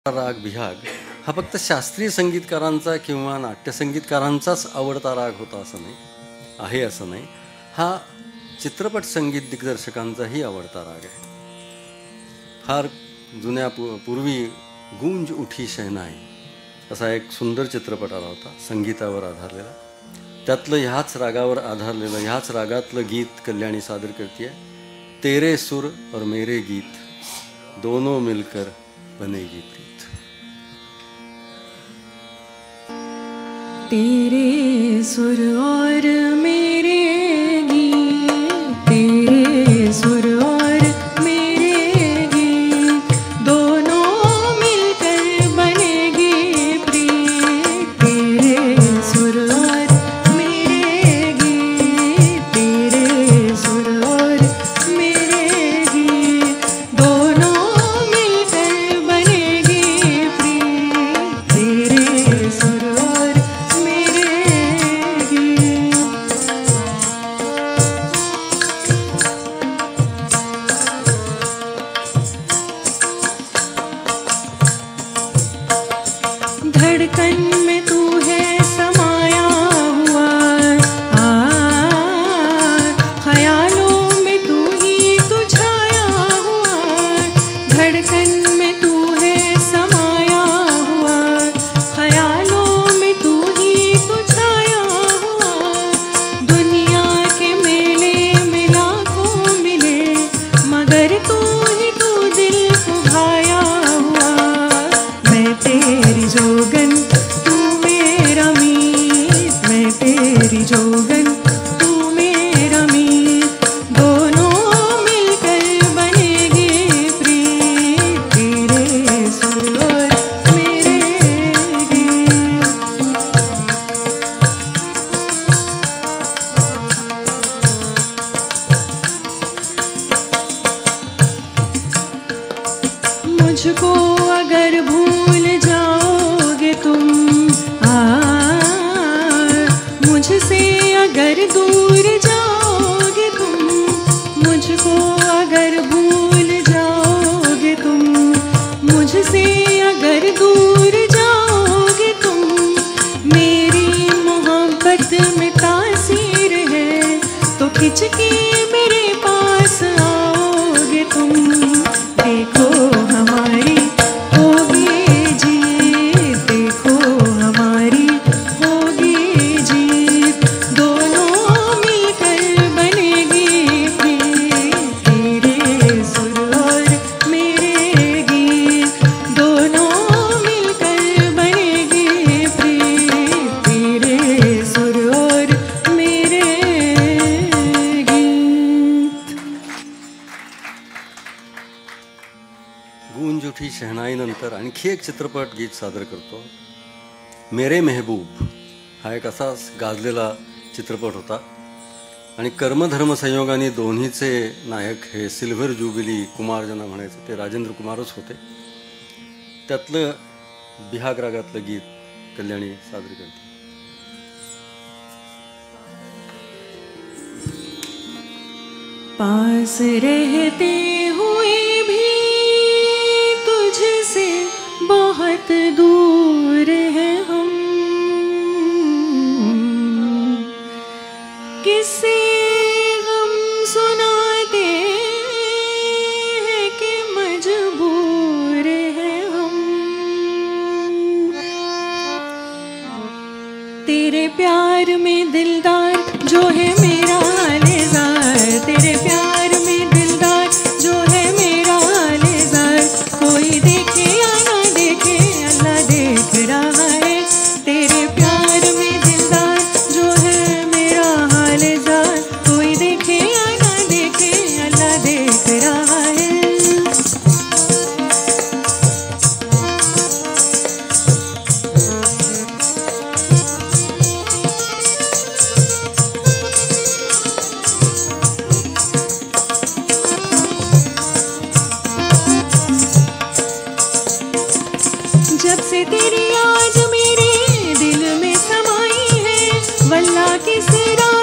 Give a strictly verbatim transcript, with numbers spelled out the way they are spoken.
राग बिहाग हा फक्त शास्त्रीय संगीतकारांचा किंवा नाट्यसंगीतकारांचाच आवडता राग होता असं नाही, आहे असं नाही. हा चित्रपट संगीत दिग्दर्शकांचाही आवडता राग आहे. फार जुन्या पू पूर्वी गूंज उठी शहनाई असा एक सुंदर चित्रपट आला होता संगीतावर आधारलेला. त्यातलं ह्याच रागावर आधारलेलं ह्याच रागातलं गीत कल्याणी सादर करते आहे. तेरे सुर और मेरे गीत दोनों मिलकर बनेगी प्रीत. तेरे सुर और मेरे गीत, तेरे सुर और मेरे गीत दोनों मिलकर बनेगी प्रीत. तेरे सुर और मेरे गीत, तेरे सुर और मेरे गीत दोनों मिलकर बनेगी प्रीत. तेरे सुर और धड़कन में तू है समाया हुआ, आ ख्यालों में तू ही तू छाया हुआ. धड़कन में तू है समाया हुआ, ख्यालों में तू ही तू छाया हुआ. दुनिया के मेले में लाखों मिले मगर तू ही तू दिल को भाया हुआ. मैं तेरी जोगन तू मेरा मीत, मैं तेरी जोगन तू मेरा मीत दोनों मिलकर बनेगी प्रीत. तेरे सुर और मेरे गीत. मुझको अगर भूल जाओगे तुम, आ मुझसे अगर दूर जाओगे तुम, मुझको अगर भूल जाओगे तुम, मुझसे अगर दूर जाओगे तुम. मेरी मोहब्बत में तासीर है तो खिंच के मेरे पास आओगे तुम. देखो हमारी होगी जीत, देखो हमारी होगी जीत दोनों मिलकर बनेगी प्रीत. तेरे सुर और मेरे गीत दोनों मिलकर बनेगी प्रीत. तेरे सुर और मेरे गीत. गूंज उठी शहनाईनंतर आणखी एक चित्रपट गीत सादर करतो. मेरे मेहबूब हा एक असाच गाजलेला चित्रपट होता आणि कर्मधर्म संयोगाने दोन्हीचे नायक हे सिल्व्हर ज्युबिली कुमार ज्यांना म्हणायचं ते राजेंद्र कुमारच होते. त्यातलं बिहाग रागातलं गीत कल्याणी सादर करते. पास रहते हुए भी तुझसे बहुत दूर है हम, किससे हम सुनाते हैं कि मजबूर है हम. तेरे प्यार में दिलदार जो है मेरा हालेजार, तेरे प्यार में दिलदार जो है मेरा हालेजार. कोई देखे या ना देखे अल्लाह देख रहा है. तेरे प्यार में दिलदार जो है मेरा हालेजार. कोई देखे या ना देखे अल्लाह देख रहा है. जब से तेरी याद मेरे दिल में समाई है, वल्लाह किस रात